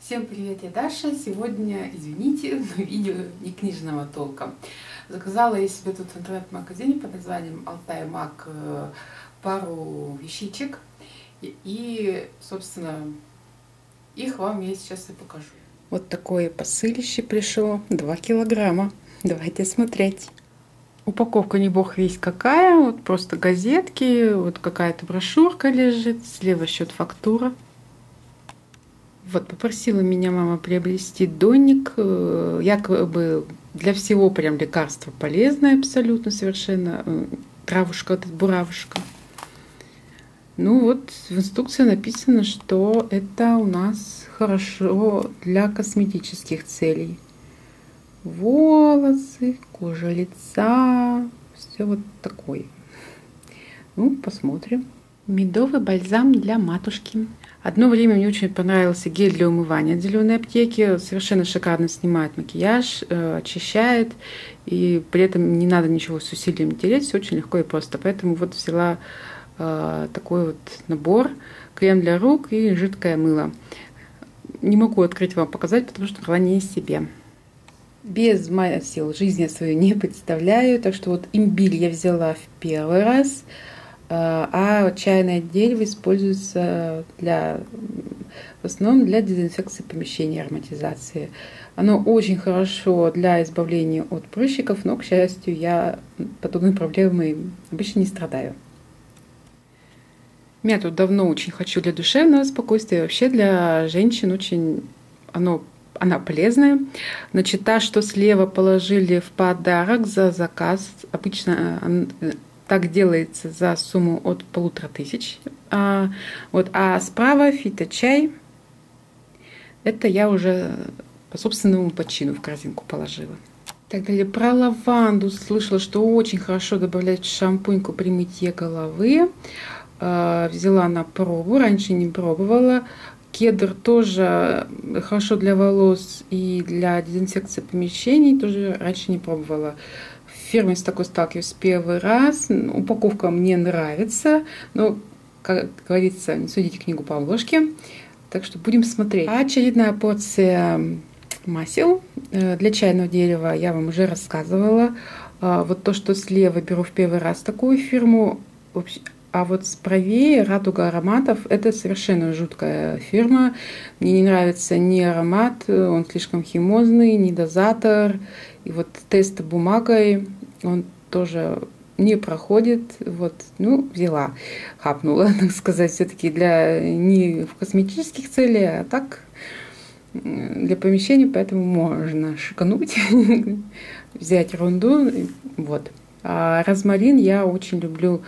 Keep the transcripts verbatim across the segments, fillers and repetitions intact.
Всем привет, я Даша. Сегодня, извините, но видео не книжного толка. Заказала я себе тут в интернет-магазине под названием Алтай Маг пару вещичек. И, собственно, их вам я сейчас и покажу. Вот такое посылище пришло, два килограмма. Давайте смотреть. Упаковка не бог весть какая, вот просто газетки, вот какая-то брошюрка лежит, слева счет фактура. Вот, попросила меня мама приобрести донник, якобы для всего прям лекарство полезное абсолютно совершенно, травушка, вот эта буравушка. Ну вот, в инструкции написано, что это у нас хорошо для косметических целей. Волосы, кожа лица, все вот такое. Ну, посмотрим. Медовый бальзам для матушки. Одно время мне очень понравился гель для умывания от зеленой аптеки. Совершенно шикарно снимает макияж, очищает. И при этом не надо ничего с усилием тереть. Все очень легко и просто. Поэтому вот взяла э, такой вот набор. Крем для рук и жидкое мыло. Не могу открыть вам показать, потому что брала не себе. Без масел жизнь я свою не представляю. Так что вот имбирь я взяла в первый раз. А чайное дерево используется для, в основном для дезинфекции помещений, ароматизации. Оно очень хорошо для избавления от прыщиков, но, к счастью, я подобной проблемой обычно не страдаю. Я тут давно очень хочу для душевного спокойствия. Вообще для женщин очень оно, она полезная. Значит, та, что слева положили в подарок за заказ, обычно так делается за сумму от полутора тысяч. А, вот, а справа фиточай. Это я уже по собственному почину в корзинку положила. Так далее. Про лаванду слышала, что очень хорошо добавлять в шампуньку при мытье головы. А, взяла на пробу, раньше не пробовала. Кедр тоже хорошо для волос и для дезинфекции помещений. Тоже раньше не пробовала. В фирме с такой сталкиваюсь первый раз. Упаковка мне нравится. Но, как говорится, не судите книгу по обложке. Так что будем смотреть. Очередная порция масел для чайного дерева я вам уже рассказывала. Вот то, что слева беру в первый раз такую фирму. А вот правее Радуга ароматов — это совершенно жуткая фирма. Мне не нравится ни аромат, он слишком химозный, ни дозатор. И вот тест бумагой он тоже не проходит. Вот, ну, взяла, хапнула, так сказать, все-таки для не в косметических целях, а так для помещения, поэтому можно шикануть, взять ерунду. Вот. А розмарин я очень люблю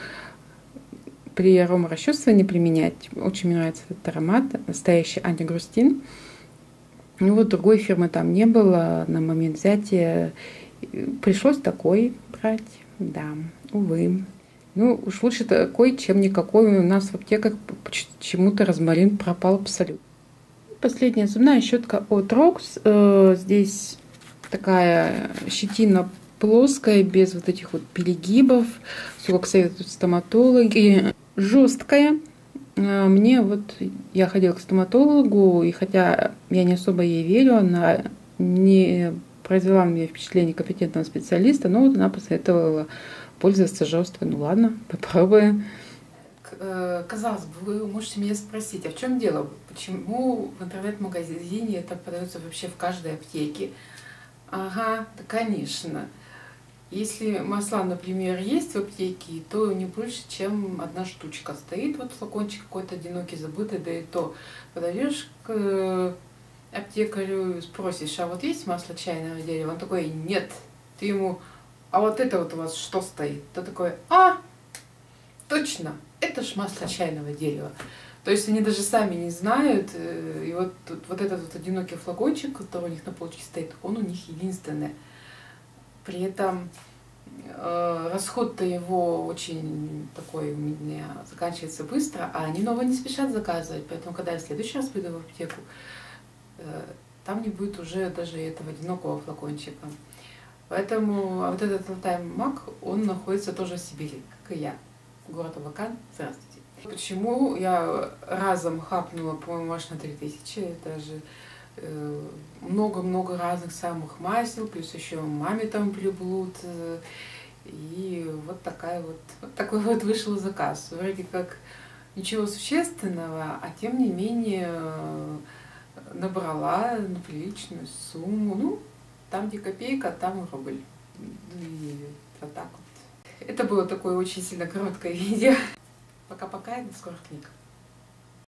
при аромарасчесывании применять. Очень мне нравится этот аромат, настоящий антигрустин. Ну вот другой фирмы там не было на момент взятия. Пришлось такой брать. Да, увы. Ну уж лучше такой, чем никакой. У нас в аптеках почему-то розмарин пропал абсолютно. Последняя зубная щетка от Rox. Здесь такая щетина плоская, без вот этих вот перегибов. Все, как советуют стоматологи. Жесткая. Мне вот, я ходила к стоматологу, и хотя я не особо ей верю, она не произвела на меня впечатление компетентного специалиста, но вот она посоветовала пользоваться жесткой. Ну ладно, попробуем. Казалось бы, вы можете меня спросить, а в чем дело? Почему в интернет-магазине это продается вообще в каждой аптеке? Ага, да, конечно. Если масла, например, есть в аптеке, то не больше, чем одна штучка стоит. Вот флакончик какой-то одинокий, забытый, да и то подойдешь к аптекарю, спросишь, а вот есть масло чайного дерева? Он такой, нет. Ты ему, а вот это вот у вас что стоит? Ты такой, а, точно, это ж масло чайного дерева. То есть они даже сами не знают. И вот, вот этот вот одинокий флакончик, который у них на полочке стоит, он у них единственный. При этом э, расход-то его очень такой у меня заканчивается быстро, а они нового не спешат заказывать. Поэтому, когда я в следующий раз пойду в аптеку, э, там не будет уже даже этого одинокого флакончика. Поэтому а вот этот Алтай Маг, он находится тоже в Сибири, как и я. Город Абакан. Здравствуйте. Почему я разом хапнула, по-моему, аж на три тысячи, даже много-много разных самых масел, плюс еще маме там приблуд. И вот, такая вот, вот такой вот вышел заказ. Вроде как ничего существенного, а тем не менее набрала на приличную сумму. Ну, там где копейка, там и рубль. И вот так вот. Это было такое очень сильно короткое видео. Пока-пока и до скорых книг.